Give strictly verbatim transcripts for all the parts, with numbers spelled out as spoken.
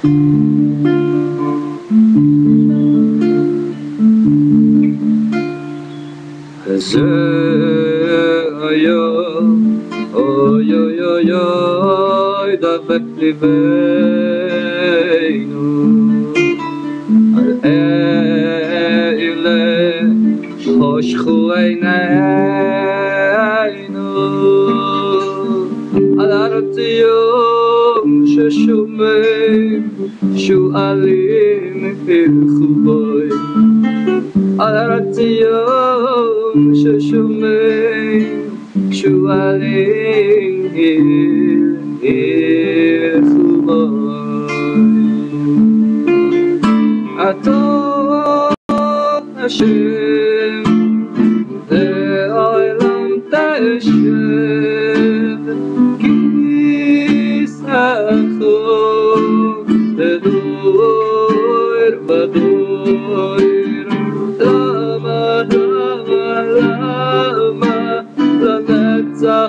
Oy oy oy oy דבק ליבנו על אלה חושכו עינינו על הרציון ששומעים שואלים ילכו בוי על הרציון ששומעים שואלים ילכו בוי הטוב השם לעולם תשב כיסאך לדור ודור למה למה למה לנצח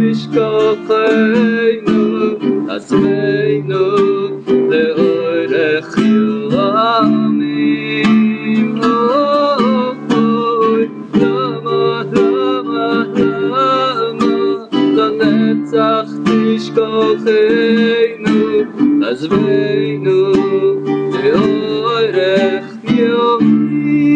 תשכחנו עצמנו לאורך ימים אוי למה למה למה לנצח תשכחנו עזבנו לאורך ימים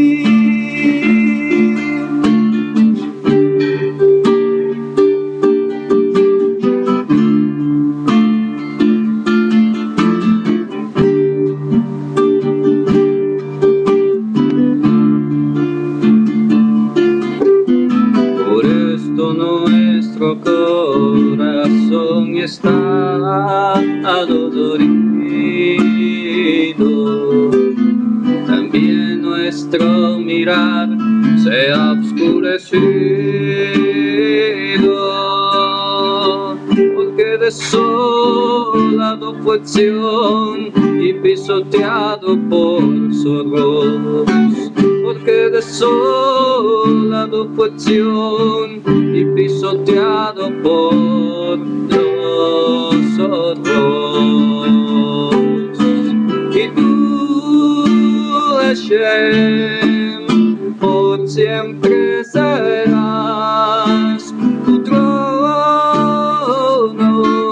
nuestro corazón está adolorido, también nuestro mirar se ha oscurecido, porque desolado fue Sión y pisoteado por zorros. Porque desolado fue Sión y pisoteado por los zorros. Y tú, Hashem, por siempre serás tu trono,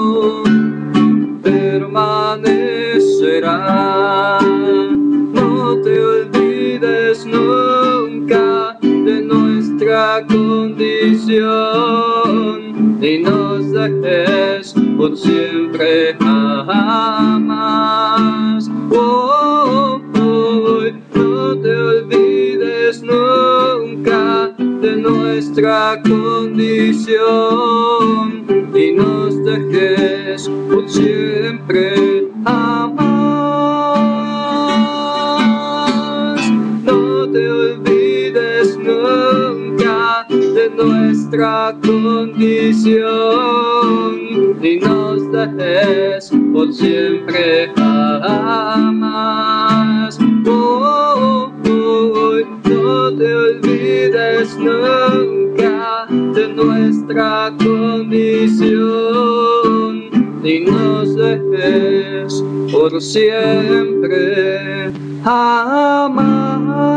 permanecerá. No te olvides nunca de nuestra condición y nos dejes por siempre jamás. Oh, oh, no te olvides nunca de nuestra condición y nos dejes por siempre jamás. No te olvides nunca de nuestra condición y nos dejes por siempre jamás. Oh, oh, no te olvides nunca de nuestra condición y nos dejes por siempre jamás.